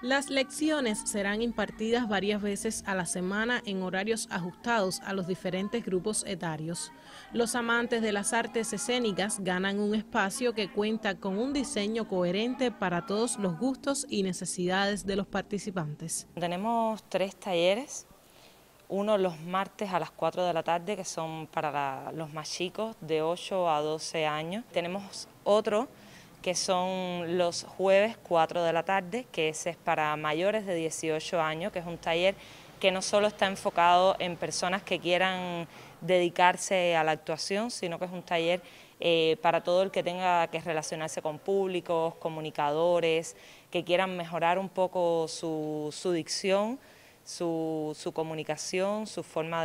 Las lecciones serán impartidas varias veces a la semana en horarios ajustados a los diferentes grupos etarios. Los amantes de las artes escénicas ganan un espacio que cuenta con un diseño coherente para todos los gustos y necesidades de los participantes. Tenemos 3 talleres, uno los martes a las 4 de la tarde, que son para los más chicos, de 8 a 12 años. Tenemos otro que son los jueves 4 de la tarde, que ese es para mayores de 18 años, que es un taller que no solo está enfocado en personas que quieran dedicarse a la actuación, sino que es un taller para todo el que tenga que relacionarse con públicos, comunicadores, que quieran mejorar un poco su dicción, su comunicación, su forma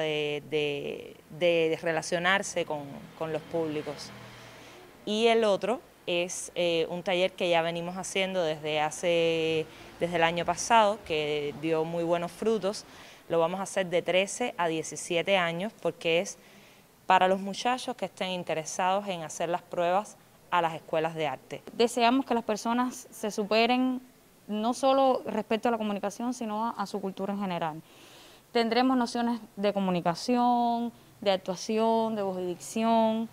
de relacionarse con los públicos. Y el otro es un taller que ya venimos haciendo desde el año pasado, que dio muy buenos frutos. Lo vamos a hacer de 13 a 17 años porque es para los muchachos que estén interesados en hacer las pruebas a las escuelas de arte. Deseamos que las personas se superen no solo respecto a la comunicación, sino a su cultura en general. Tendremos nociones de comunicación, de actuación, de voz y dicción,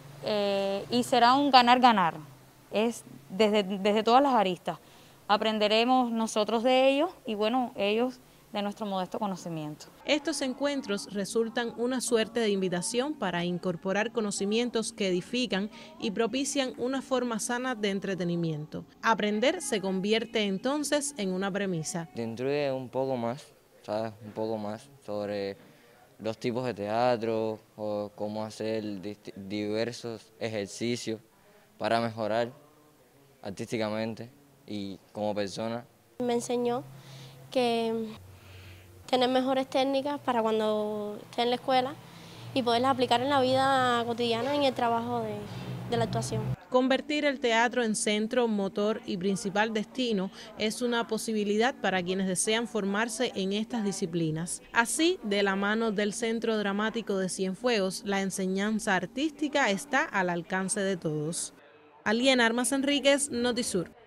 y será un ganar-ganar, es desde todas las aristas. Aprenderemos nosotros de ellos y bueno, ellos de nuestro modesto conocimiento. Estos encuentros resultan una suerte de invitación para incorporar conocimientos que edifican y propician una forma sana de entretenimiento. Aprender se convierte entonces en una premisa. Te instruye un poco más, ¿sabes? Un poco más sobre los tipos de teatro o cómo hacer diversos ejercicios para mejorar artísticamente y como persona. Me enseñó que tener mejores técnicas para cuando esté en la escuela y poderlas aplicar en la vida cotidiana en el trabajo de la actuación. Convertir el teatro en centro, motor y principal destino es una posibilidad para quienes desean formarse en estas disciplinas. Así, de la mano del Centro Dramático de Cienfuegos, la enseñanza artística está al alcance de todos. Aliena Armas Enríquez, Notisur.